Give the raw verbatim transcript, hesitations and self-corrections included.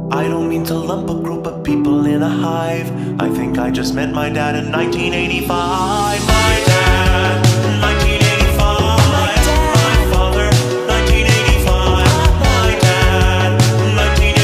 I don't mean to lump a group of people in a hive. I think I just met my dad in nineteen eighty-five. My dad